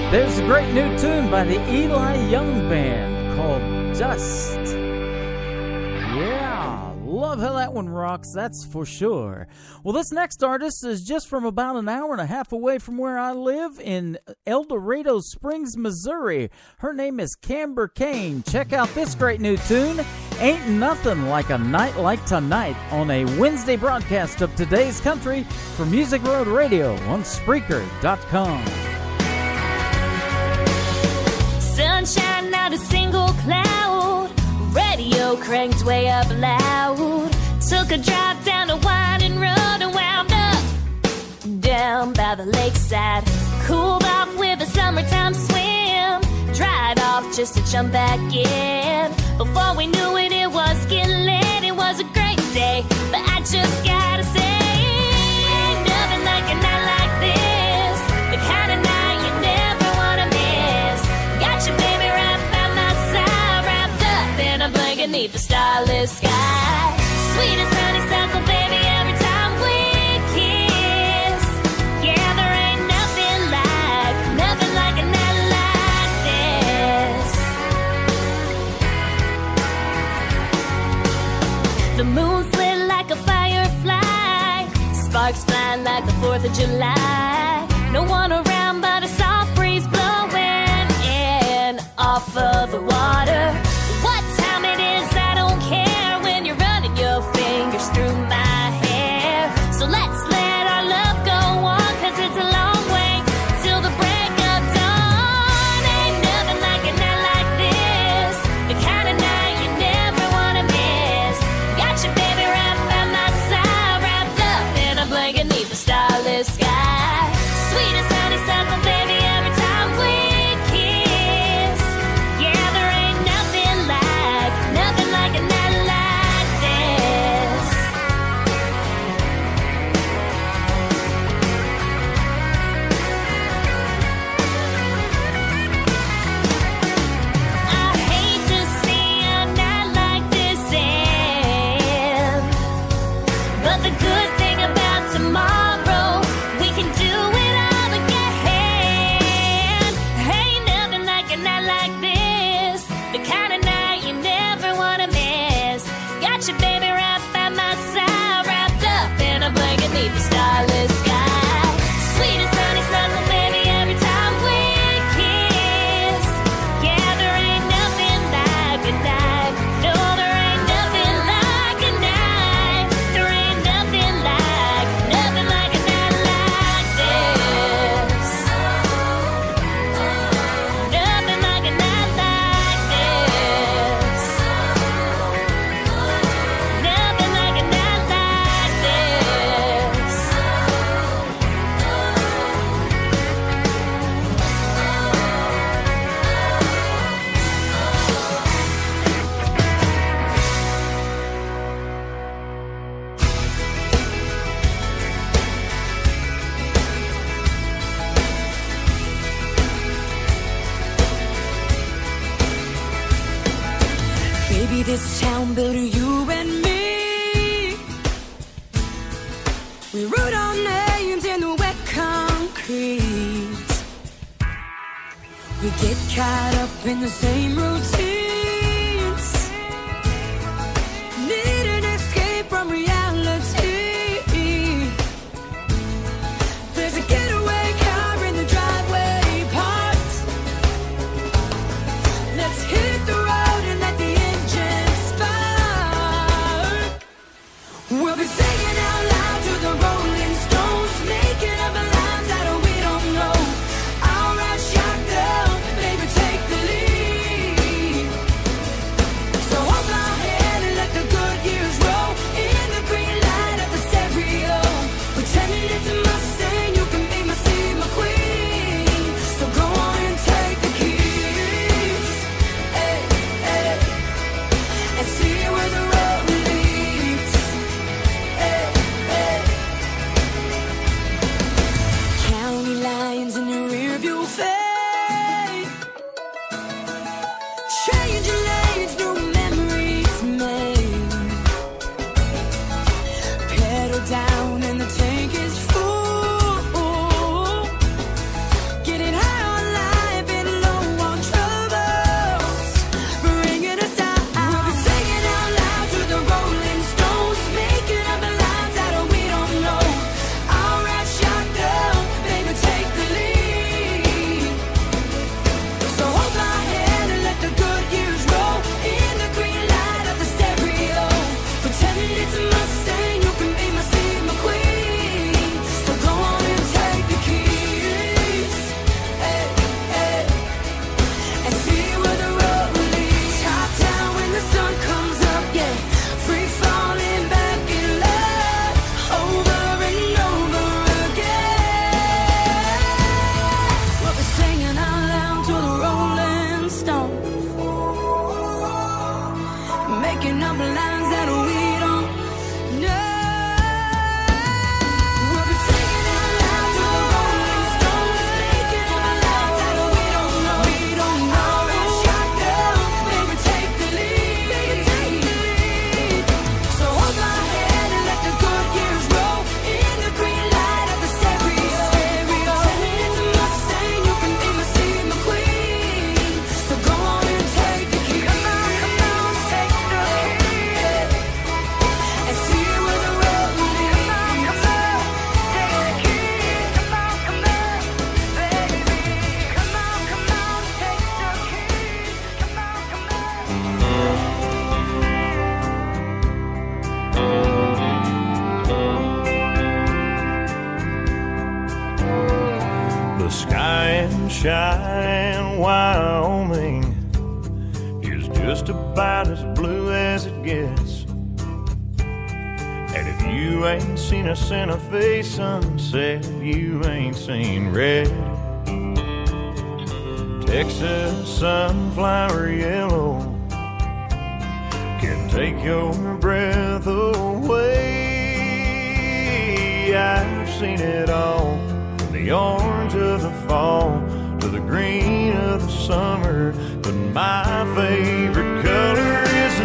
There's a great new tune by the Eli Young Band called Dust. Yeah, love how that one rocks, that's for sure. Well, this next artist is just from about an hour and a half away from where I live in El Dorado Springs, Missouri. Her name is Camber Kane. Check out this great new tune, Ain't Nothing Like a Night Like Tonight, on a Wednesday broadcast of Today's Country for Music Road Radio on Spreaker.com. Sunshine, not a single cloud. Radio cranked way up loud. Took a drive down a winding road and wound up down by the lakeside. Cooled off with a summertime swim. Dried off just to jump back in. Before we knew it, it was getting late. It was a great day, but I just gotta say, ain't nothing like a night like this. The kind of night you never wanna miss. Got your baby right by my side, wrapped up in a blanket beneath the starless sky. Sweet as honeysuckle, baby, every time we kiss. Yeah, there ain't nothing like a night like this. The moon's lit like a firefly, sparks flying like the 4th of July. No one around but a soft breeze blowing in off of the water. What time it is, I don't care, when you're running your fingers through my hair. So let's let our love go on, 'cause it's a long way till the break of dawn. Ain't nothing like a night like this, the kind of night you never wanna miss. Got your baby right by my side, wrapped up in a blanket beneath the starless sky. Sweet as honeysuckle, baby, every time we kiss. Yeah, there ain't nothing like a night like this. I hate to see a night like this end, but the good thing about tomorrow, we can do it all again. Ain't nothing like a night like this, the kind of night you never wanna miss. Got your baby right by my side, wrapped up in a blanket beneath the starless sky. Sweet as honeysuckle, baby, every time we kiss. Yeah, there ain't nothing like a night. No, there ain't nothing like a night. There ain't nothing like a night like this. Nothing like a night like this. Nothing like a night like this. Baby, this town built you and me. We wrote our names in the wet concrete. We get caught up in the same routines. Need an escape from reality. There's a getaway car in the driveway parked. Let's hit the road and let the engine spark. We'll be singing out loud to the Rolling Stones, making up the lines that we don't know. I'll ride shotgun, baby, take the lead. Cheyenne, Wyoming is just about as blue as it gets. And if you ain't seen a Santa Fe sunset, you ain't seen red. Texas sunflower yellow can take your breath away. I've seen it all, from the orange of the fall to the green of the summer, but my favorite color is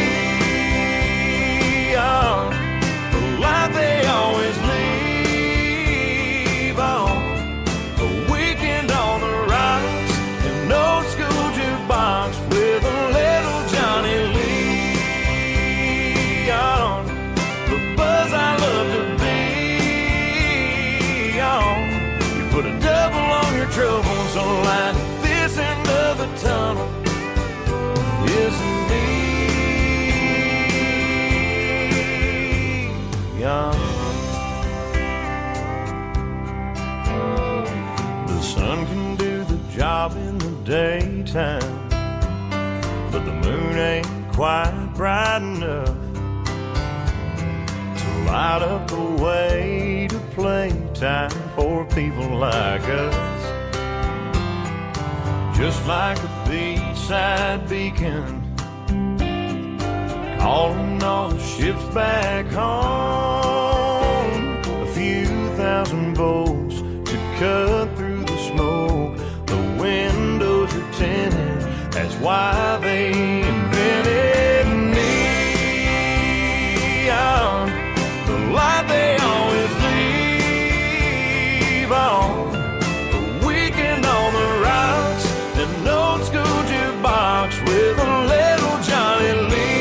neon, the light they always leave on. A weekend on the rocks, an old school jukebox with a little Johnny Lee on. The buzz I love to be on. You put a double on your troubles, a light at this end of the tunnel is neon. The sun can do the job in the daytime, but the moon ain't quite bright enough to light up the way to playtime for people like us. Just like a beachside beacon, calling all the ships back home. A few thousand volts to cut through the smoke. The windows are tinted, that's why they invented neon. The light they always leave on. A weekend on the rocks, an old school jukebox with a little Johnny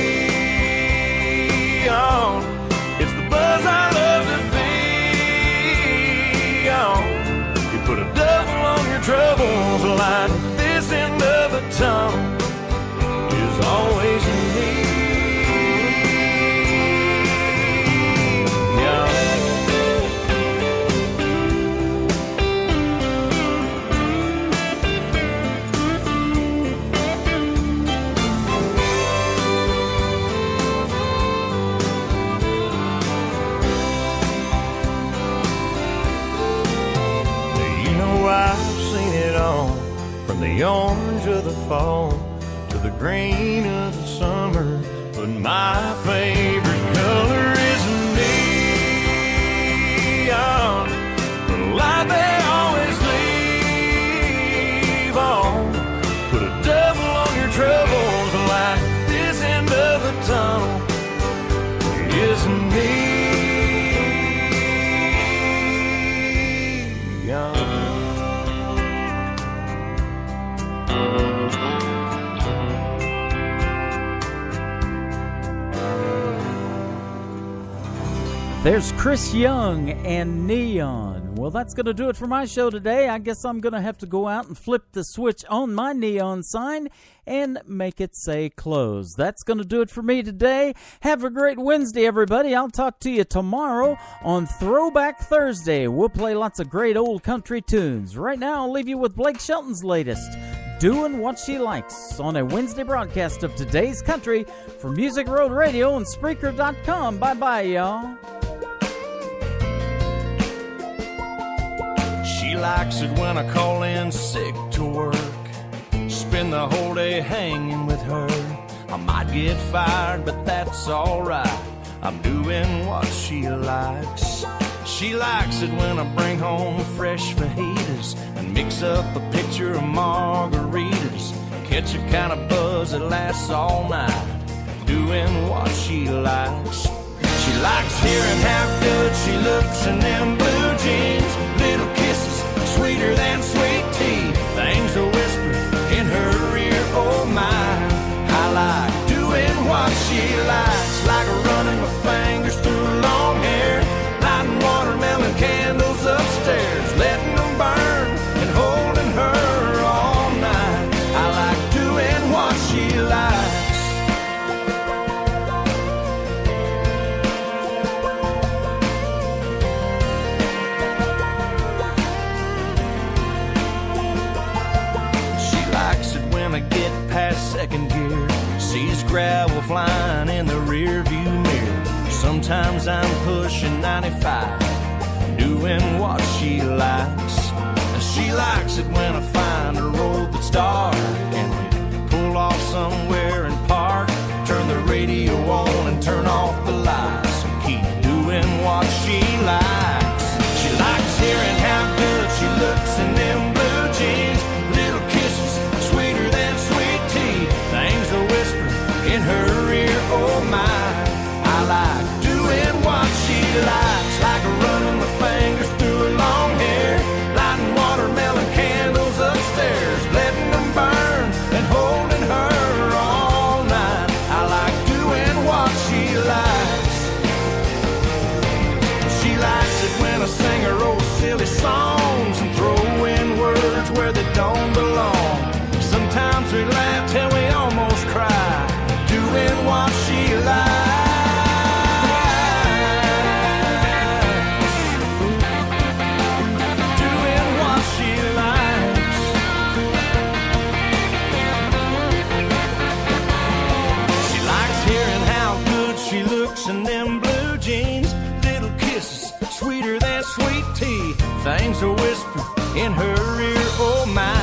Lee on. It's the buzz I love to be on. You put a double on your troubles, a light at this end of the tunnel is always in need. The orange of the fall to the green of the summer, but my favorite color is neon. The light they always leave on. Put a double on your troubles, like this end of the tunnel is neon. There's Chris Young and Neon. Well, that's going to do it for my show today. I guess I'm going to have to go out and flip the switch on my neon sign and make it say close. That's going to do it for me today. Have a great Wednesday, everybody. I'll talk to you tomorrow on Throwback Thursday. We'll play lots of great old country tunes. Right now, I'll leave you with Blake Shelton's latest, Doing What She Likes, on a Wednesday broadcast of Today's Country for Music Road Radio and Spreaker.com. Bye-bye, y'all. She likes it when I call in sick to work, spend the whole day hanging with her. I might get fired, but that's alright, I'm doing what she likes. She likes it when I bring home fresh fajitas and mix up a pitcher of margaritas, catch a kind of buzz that lasts all night, doing what she likes. She likes hearing how good she looks in them blue jeans, little kisses sweeter than sweet tea, things to whisper in her ear, oh my. I like doing what she likes, like running my fingers through long hair, lighting watermelon candles upstairs, letting them burn and holding her all night. I like doing what she likes. gravel flying in the rear view mirror. Sometimes I'm pushing 95, doing what she likes. She likes it when I find a road that's dark and we pull off somewhere and park. Turn the radio on and turn off the lights and keep doing what she likes. She likes hearing how good she looks in them blue jeans. Little kisses sweeter than sweet tea. Things a whisper in her ear, oh my. I like doing what she likes, like running my fingers through her long hair, lighting watermelon candles upstairs, letting them burn and holding her all night. I like doing what she likes. She likes it when I sing her old silly songs and throw in words where they don't belong. Sometimes we laugh till we almost cry, doing what she likes. In them blue jeans, little kisses sweeter than sweet tea. Things a whisper in her ear, oh my.